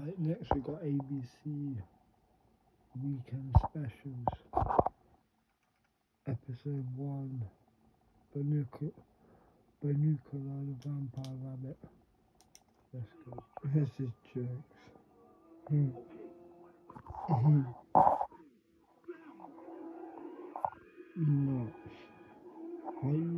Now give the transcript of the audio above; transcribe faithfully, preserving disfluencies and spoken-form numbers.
Right, next we got A B C Weekend Specials. Episode one, Bunnicula, Bunnicula the Vampire Rabbit. Let's go. This is jokes. Hmm. Hmm. Nuts. Why you